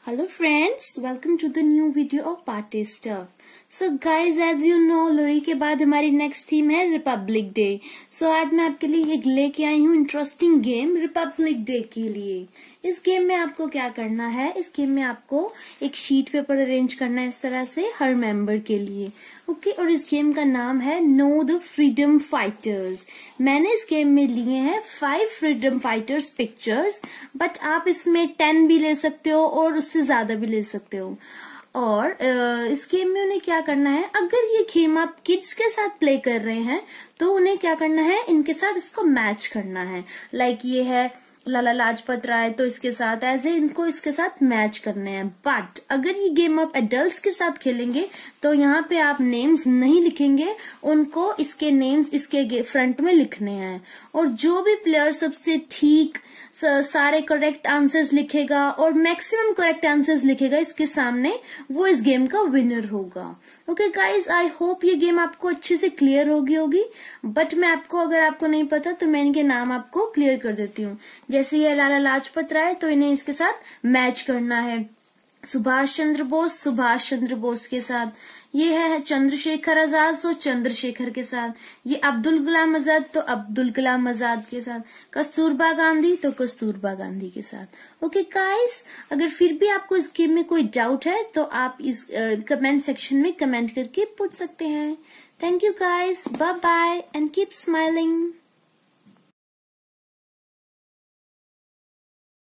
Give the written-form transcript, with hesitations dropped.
Hello friends, welcome to the new video of Party Stuff. So guys, as you know, लोरी के बाद हमारी next theme है republic day. So आज मैं आपके लिए एक लेके आई हूँ इंटरेस्टिंग गेम रिपब्लिक डे के लिए. इस गेम में आपको क्या करना है, इस गेम में आपको एक शीट पेपर अरेंज करना है इस तरह से हर मेंबर के लिए. ओके और इस गेम का नाम है नो द फ्रीडम फाइटर्स. मैंने इस गेम में लिए हैं 5 फ्रीडम फाइटर्स पिक्चर्स, बट आप इसमें 10 भी ले सकते हो और उससे ज्यादा भी ले सकते हो. और इस गेम में उन्हें क्या करना है, अगर ये गेम आप किड्स के साथ प्ले कर रहे हैं तो उन्हें क्या करना है, इनके साथ इसको मैच करना है. लाइक ये है लाला लाजपत राय, तो इसके साथ ऐसे इनको इसके साथ मैच करने हैं. बट अगर ये गेम आप एडल्ट्स के साथ खेलेंगे तो यहाँ पे आप नेम्स नहीं लिखेंगे, उनको इसके नेम्स इसके फ्रंट में लिखने हैं. और जो भी प्लेयर सबसे ठीक सारे करेक्ट आंसर्स लिखेगा और मैक्सिमम करेक्ट आंसर्स लिखेगा इसके सामने, वो इस गेम का विनर होगा. ओके गाइज, आई होप ये गेम आपको अच्छे से क्लियर होगी. बट मैं आपको, अगर आपको नहीं पता तो मैं इनके नाम आपको क्लियर कर देती हूँ. जैसे ये लाला लाजपत राय, तो इन्हें इसके साथ मैच करना है. सुभाष चंद्र बोस के साथ. ये है चंद्रशेखर आजाद, सो चंद्रशेखर के साथ. ये अब्दुल कलाम आजाद, तो अब्दुल कलाम आजाद के साथ. कस्तूरबा गांधी, तो कस्तूरबा गांधी के साथ. ओके गाइस, अगर फिर भी आपको इस गेम में कोई डाउट है तो आप इस कमेंट सेक्शन में कमेंट करके पूछ सकते हैं. Thank you guys, bye bye and keep smiling.